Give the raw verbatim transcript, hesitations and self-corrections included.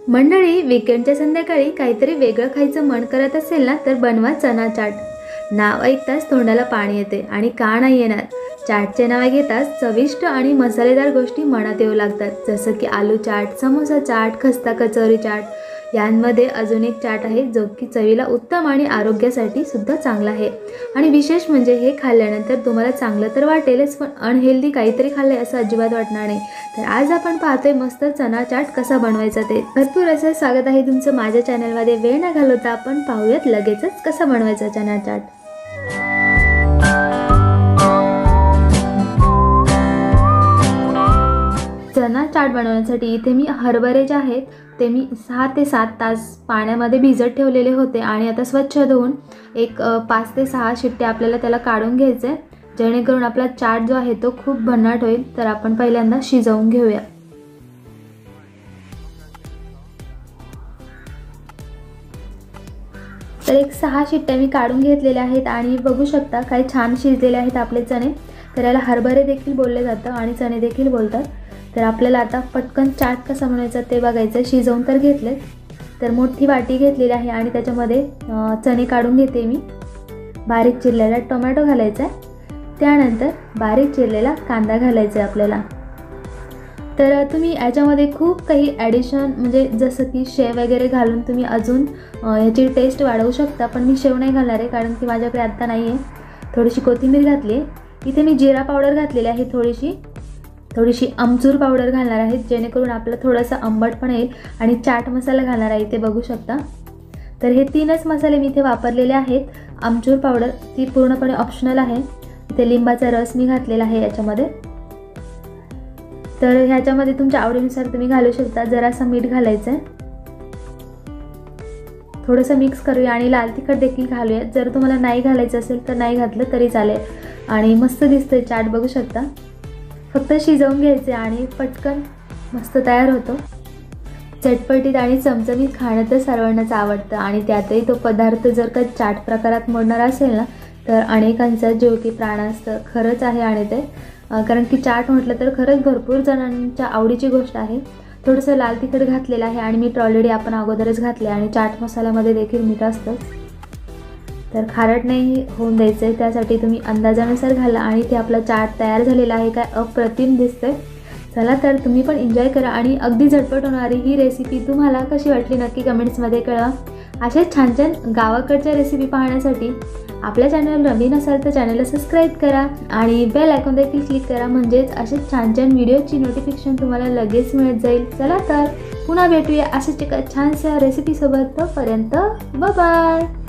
मंडळी, वीकेंडच्या संध्याकाळी काहीतरी वेगळं खायचं मन करत असेल ना तर बनवा चना चाट। नाव ऐकताच तोंडाला पाणी येते आणि का नाही येणार। चाटचे नाव घेताच चविष्ट आणि मसालेदार गोष्टी मनात येऊ लागतात, जसं की आलू चाट, समोसा चाट, खस्ता कचोरी चाट। यांमध्ये अजून एक चाट आहे जो की चवीला उत्तम आणि आरोग्यासाठी सुद्धा चांगला आहे। आणि विशेष म्हणजे हे खाल्ल्यानंतर तुम्हाला चांगलं तर वाटेलच, पण अनहेल्दी काहीतरी खाल्ले असं अजिबात वाटणार नाही। तर आज आपण पाहतोय मस्त चना चाट कसा बनवायचा ते। भरपूर असं स्वागत आहे तुमचं माझ्या चॅनलमध्ये। वेळ न घालवता आपण पाहूयात लगेचच कसा बनवायचा चना चाट। चना चाट बनवण्यासाठी इथे मी हरभरे जे आहेत ते मी सहा ते सात तास पाण्यामध्ये भिजत ठेवलेले होते आणि आता स्वच्छ धुवून एक पाच ते सहा शिट्ट्या आपल्याला त्याला काढून घ्यायचे, जेणेकरून आपला चाट जो आहे तो खूप भन्नाट होईल। तर आपण पहिल्यांदा शिजवून घेऊया। तर एक सहा शिट्ट्या मी काढून घेतलेल्या आहेत आणि बघू शकता काही छान शिजलेले आहेत आपले चणे। तर याला हरभरे देखील बोलले जातं आणि चणे देखील बोलतात। तर आपल्याला आता पटकन चाट कसा बनवायचा ते बघायचं। शिजवून तर घेतलेत, तर मोठी वाटी घेतलेली आहे आणि त्याच्यामध्ये चणे काढून घेते मी। बारीक चिरलेला टोमॅटो घालायचा आहे, त्यानंतर बारीक चिरलेला कांदा घालायचा आहे आपल्याला। तर तुम्ही याच्यामध्ये खूप काही ॲडिशन म्हणजे जसं की शेव वगैरे घालून तुम्ही अजून याची टेस्ट वाढवू शकता, पण मी शेव नाही घालणार आहे कारण की माझ्याकडे आत्ता नाही आहे। थोडीशी कोथिंबीर घातली आहे, इथे मी जिरा पावडर घातलेली आहे, थोडीशी थोडीशी आमचूर पावडर घालणार आहे जेणेकरून आपलं थोडंसं आंबट पण येईल, आणि चाट मसाला घालणार आहे इथे बघू शकता। तर हे तीनच मसाले मी इथे वापरलेले आहेत। आमचूर पावडर ती पूर्णपणे ऑप्शनल आहे। इथे लिंबाचा रस मी घातलेला आहे याच्यामध्ये। तर ह्याच्यामध्ये तुमच्या आवडीनुसार तुम्ही घालू शकता। जरासं मीठ घालायचं आहे, थोडंसं मिक्स करूया आणि लाल तिखट देखील घालूया। जर तुम्हाला नाही घालायचं असेल तर नाही घातलं तरी चालेल। आणि मस्त दिसतंय चाट बघू शकता। फक्त शिजवून घ्यायचे आणि पटकन मस्त तयार होतो। चटपटीत आणि चमचमीत खाणं तर सर्वांनाच आवडतं आणि त्यातही तो पदार्थ जर का चाट प्रकारात मोडणार असेल ना तर अनेकांचा जीव की प्राण असतं। खरंच आहे आणि ते कारण की चाट म्हटलं तर खरंच भरपूर जणांच्या आवडीची गोष्ट आहे। थोडंसं लाल तिखट घातलेलं आहे आणि मीठ ऑलरेडी आपण अगोदरच घातले आणि चाट मसाल्यामध्ये देखील मीठ असतं। तर खारट नाही होऊन द्यायचं आहे, त्यासाठी तुम्ही अंदाजानुसार घाला। आणि ते आपला चाट तयार झालेला आहे, काय अप्रतिम दिसतंय। चला तर तुम्ही पण एन्जॉय करा आणि अगदी झटपट होणारी ही रेसिपी तुम्हाला कशी वाटली नक्की कमेंट्समध्ये कळवा। अशा छान छान गावाकडच्या रेसिपी पाहण्यासाठी आपल्या चॅनल नवीन असाल तर चॅनलला सबस्क्राईब करा आणि बेल आयकॉन देखील क्लिक करा, म्हणजेच असे छान छान व्हिडिओची नोटिफिकेशन तुम्हाला लगेच मिळत जाईल। चला तर पुन्हा भेटूया अशाच एका छानशा रेसिपीसोबत। तोपर्यंत बाय बाय।